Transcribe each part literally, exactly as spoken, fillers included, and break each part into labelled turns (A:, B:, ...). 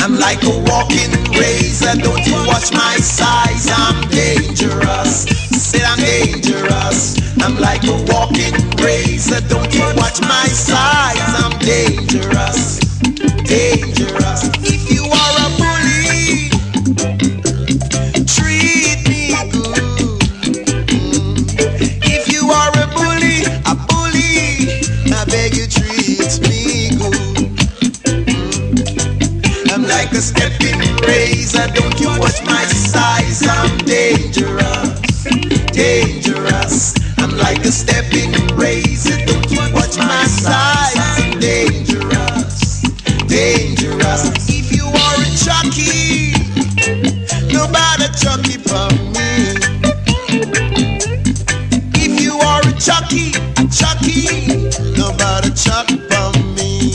A: I'm like a walking razor, don't you watch my size, I'm dangerous. Said I'm dangerous. I'm like a walking razor, don't you watch my size, I'm dangerous. Dangerous. If you are a bully, treat me good. If you are a bully, a bully, I beg you treat me good. I'm like a stepping razor, don't you watch my size, I'm dangerous. Dangerous. I'm like a stepping razor, don't you watch my size, I'm dangerous. Dangerous. If you are a jockey, nobody jockey for me. If you are a jockey, a jockey, nobody jockey for me.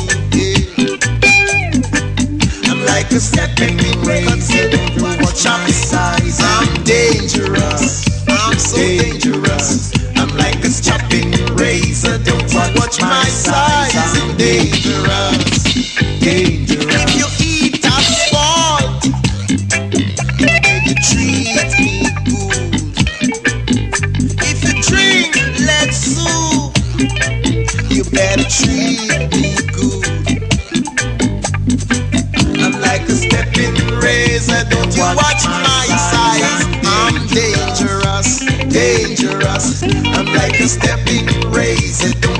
A: Yeah. I'm like a stepping razor, don't you watch my size, I'm dangerous. I'm so dangerous. I'm like a chopping razor, don't you watch my size, I'm dangerous. Dangerous. If you eat asphalt, you treat me good. If you drink lead soup, you better treat me good. I'm like a stepping razor, don't you watch my size, I'm dangerous. Dangerous. I'm like a stepping razor, don't